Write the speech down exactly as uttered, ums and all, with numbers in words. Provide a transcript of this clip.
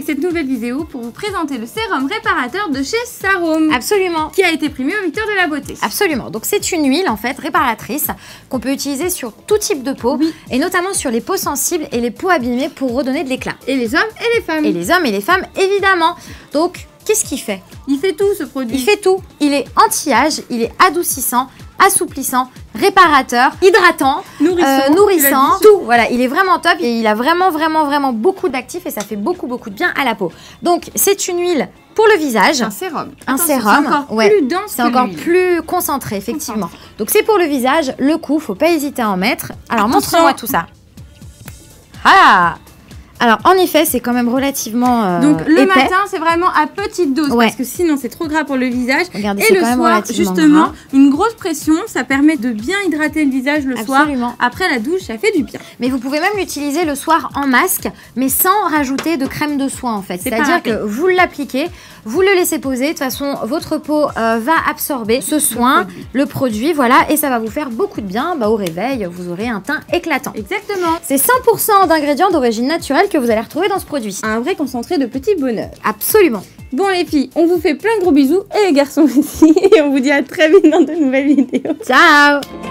avec cette nouvelle vidéo pour vous présenter le sérum réparateur de chez Sarum. Absolument. Qui a été primé au Victoire de la Beauté. Absolument. Donc c'est une huile en fait réparatrice qu'on peut utiliser sur tout type de peau, oui. et notamment sur les peaux sensibles et les peaux abîmées pour redonner de l'éclat. Et les hommes et les femmes. Et les hommes et les femmes évidemment. Donc qu'est-ce qu'il fait? Il fait tout ce produit. Il fait tout. Il est anti-âge, il est adoucissant, assouplissant, réparateur, hydratant, nourrissant, euh, nourrissant tout. Voilà, il est vraiment top et il a vraiment, vraiment, vraiment beaucoup d'actifs et ça fait beaucoup, beaucoup de bien à la peau. Donc, c'est une huile pour le visage. Un sérum. Un Attention, sérum. C'est encore ouais. plus dense. C'est encore plus concentré, effectivement. Concentré. Donc, c'est pour le visage. Le coup, faut pas hésiter à en mettre. Alors, montre-moi tout ça. Ah! Alors, en effet, c'est quand même relativement euh, Donc, le épais. matin, c'est vraiment à petite dose, ouais. parce que sinon, c'est trop gras pour le visage. Regardez, et le quand soir, même justement, gras. une grosse pression, ça permet de bien hydrater le visage le Absolument. soir. Après la douche, ça fait du bien. Mais vous pouvez même l'utiliser le soir en masque, mais sans rajouter de crème de soin, en fait. C'est-à-dire que vous l'appliquez, vous le laissez poser. De toute façon, votre peau euh, va absorber ce soin, le produit. le produit, voilà, et ça va vous faire beaucoup de bien. Bah, au réveil, vous aurez un teint éclatant. Exactement. C'est cent pour cent d'ingrédients d'origine naturelle que vous allez retrouver dans ce produit. Un vrai concentré de petit bonheur. Absolument. Bon les filles, on vous fait plein de gros bisous, et les garçons aussi, et on vous dit à très vite dans de nouvelles vidéos. Ciao.